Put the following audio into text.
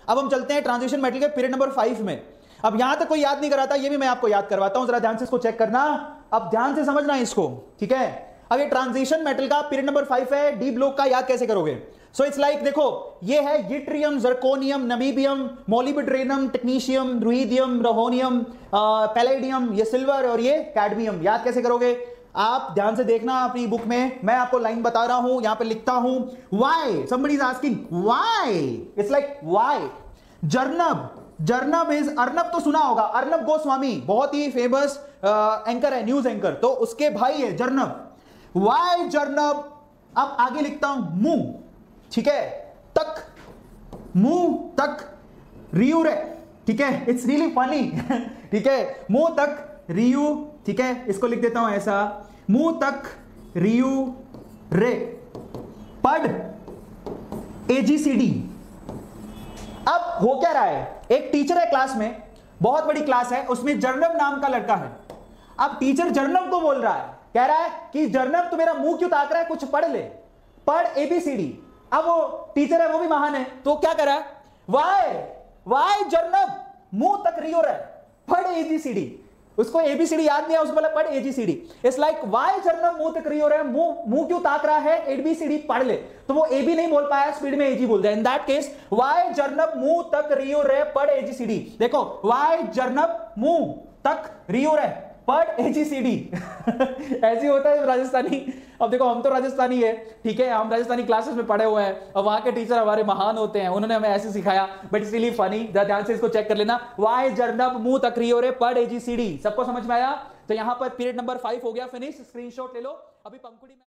अब हम चलते हैं ट्रांजिशन मेटल के पीरियड नंबर 5 में। अब यहां तक कोई याद नहीं कराता, ये भी मैं आपको याद करवाता हूं, जरा ध्यान से इसको चेक करना, अब ध्यान से समझना इसको, ठीक है। अब ये ट्रांजिशन मेटल का पीरियड नंबर 5 है, डी ब्लॉक का याद कैसे करोगे? सो इट्स लाइक देखो, ये है yttrium, zirconium, niobium, molybdenum, technetium, ruthenium, rhodium, palladium, ये सिल्वर और ये कैडमियम। याद कैसे करोगे? आप ध्यान से देखना अपनी बुक में, मैं आपको लाइन बता रहा हूं, यहां पे लिखता हूं why, somebody is asking why, it's like why. Jarnab, Jarnab is, Arnab तो सुना होगा, अर्नब गोस्वामी बहुत ही फेमस एंकर है, न्यूज एंकर, तो उसके भाई है जर्नब। व्हाई जर्नब। अब आगे लिखता हूं मुंह, ठीक है, तक, मुंह तक रियू रे, ठीक है, इट्स रियली फनी ठीक है, मुंह तक रियू, ठीक है, इसको लिख देता हूं ऐसा, मुंह तक रियू रे, पढ़ एजीसीडी। अब हो क्या रहा है, एक टीचर है क्लास में, बहुत बड़ी क्लास है, उसमें जर्नब नाम का लड़का है। अब टीचर जर्नब को बोल रहा है, कह रहा है कि जर्नब तू मेरा मुंह क्यों ताक रहा है, कुछ पढ़ ले, पढ़ एबीसीडी। अब वो टीचर है, वो भी महान है, तो क्या कर रहा है, वाई जर्नब मुंह तक रियो रहा है, पढ़ एबीसीडी। उसको एबीसीडी याद नहीं है, उसको बोला पढ़ A B C D. It's like why Jarnab मुंह तक रियो रहा है, मुंह क्यों ताक रहा है, एबीसीडी पढ़ ले। तो वो एबी नहीं बोल पाया, स्पीड में एजी बोल दिया। In that case why Jarnab मुंह तक रियो रहे, पढ़ एजीसीडी। देखो वाई जर्नब मुंह तक रियो रहे, पढ़ एजीसीडी ऐसे होता है राजस्थानी। अब देखो हम तो राजस्थानी है, ठीक है, हम राजस्थानी क्लासेस में पढ़े हुए हैं और वहां के टीचर हमारे महान होते हैं, उन्होंने हमें ऐसे सिखाया, बट इट्स रियली फनी। ध्यान से इसको चेक कर लेना, वाई जर्नब मुंह तक रियो रे, पढ़ एजीसीडी। सबको समझ में आया? तो यहां पर पीरियड नंबर 5 हो गया फिनिश, स्क्रीनशॉट ले लो। अभी पंखुड़ी में